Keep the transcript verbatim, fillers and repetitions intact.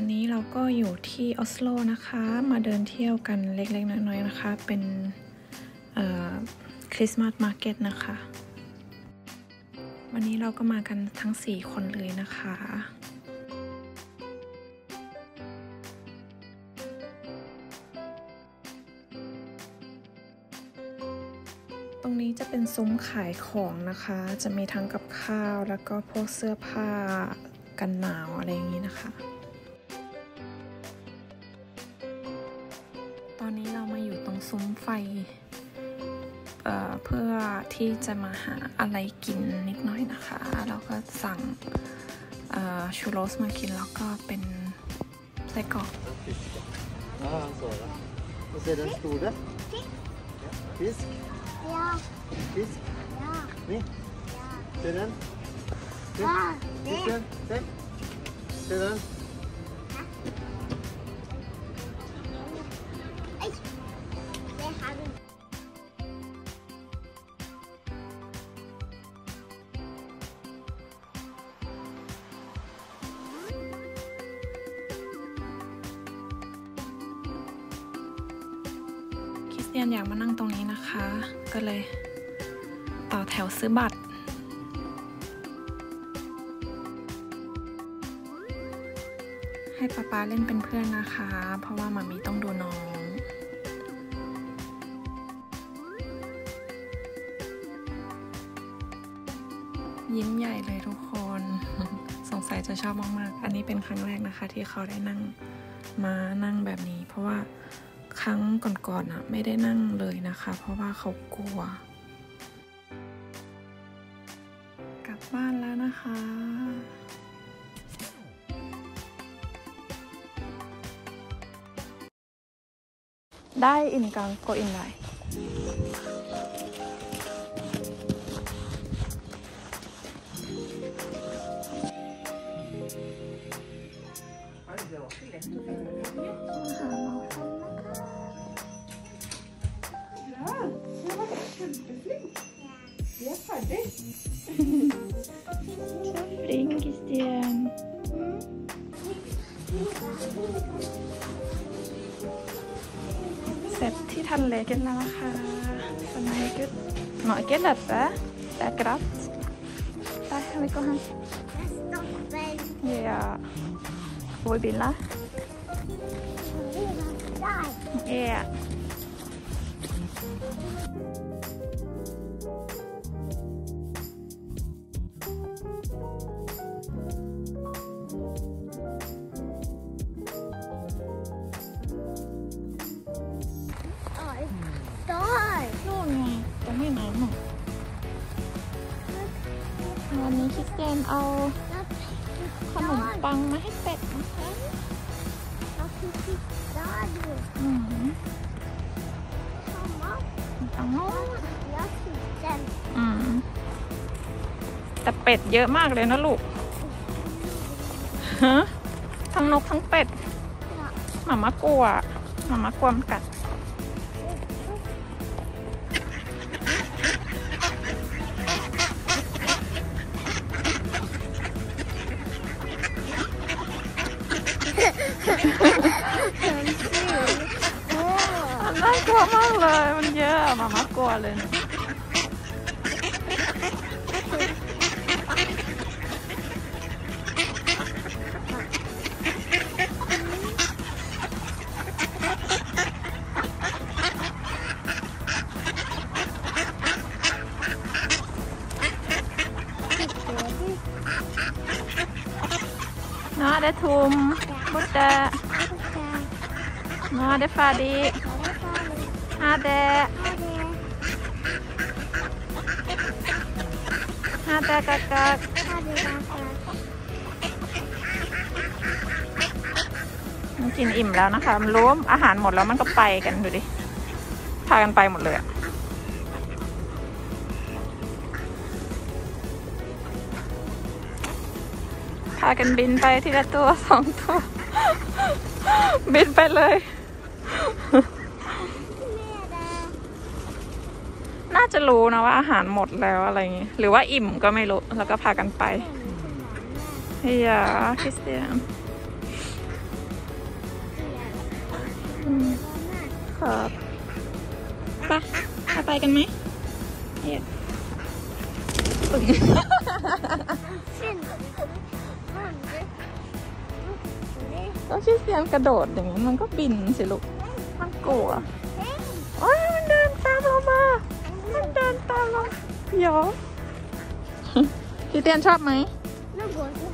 นี้เราก็อยู่ที่ออสโลนะคะมาเดินเที่ยวกันเล็กๆน้อยๆนะคะเป็นคริสต์มาสมาร์เก็ตนะคะวันนี้เราก็มากันทั้งสี่คนเลยนะคะตรงนี้จะเป็นซุ้มขายของนะคะจะมีทั้งกับข้าวแล้วก็พวกเสื้อผ้ากันหนาวอะไรอย่างนี้นะคะตอนนี้เรามาอยู่ตรงซุ้มไฟ เอ่อ เพื่อที่จะมาหาอะไรกินนิดหน่อยนะคะเราก็สั่งชูโรสมากินแล้วก็เป็นไส้กรอกอ่าสวยแล้วเสร็จแล้วตูดะฟิสฟิสนี่เสร็จแล้วฟิสเสร็จเสร็จเสร็จแล้วคริสเตียนอยากมานั่งตรงนี้นะคะก็เลยต่อแถวซื้อบัตรให้ป๊าป๊าเล่นเป็นเพื่อนนะคะเพราะว่ามามีต้องดูน้องยิ้มใหญ่เลยทุกคนสงสัยจะชอบมากๆอันนี้เป็นครั้งแรกนะคะที่เขาได้นั่งมานั่งแบบนี้เพราะว่าครั้งก่อนๆอ่ะไม่ได้นั่งเลยนะคะเพราะว่าเขากลัวกลับบ้านแล้วนะคะได้อินกังก็อินได้Fling Christian เสร็จที่ทันเลกันแล้วนะคะสมัยก็หน่อยก็หลับปะแต่กรับไปไปก็ฮันเฮียโวยบินละเฮียวันนี้คริสเตียนเอาขนมปังมาให้เป็ดนะคะอืมตังโน้อืมแต่เป็ดเยอะมากเลยนะลูกฮะทั้งนกทั้งเป็ดหมามากลัวหมามากลัวมันกัดน่ากลัวมากเลยมันเยอะมามากลัวเลยน่าได้ทุ่มบุตรน่าได้ฟาดีฮาเดฮาเดกักกักมันกินอิ่มแล้วนะคะมันรู้ว่าอาหารหมดแล้วมันก็ไปกันดูดิพากันไปหมดเลยอะพากันบินไปทีละตัวสองตัวบินไปเลยน่าจะรู้นะว่าอาหารหมดแล้วอะไรอย่างงี้หรือว่าอิ่มก็ไม่รู้แล้วก็พากันไปเฮียคริสเตียนครับไปเอาไปกันไหมเอ๊ะก็ชื่อเสียงกระโดดอย่างนี้มันก็บินสิลูกมันกลัวโอ้ยมันเดินตามเรามามันเดินตามเราเดี๋ยวพี่เตียนชอบไหม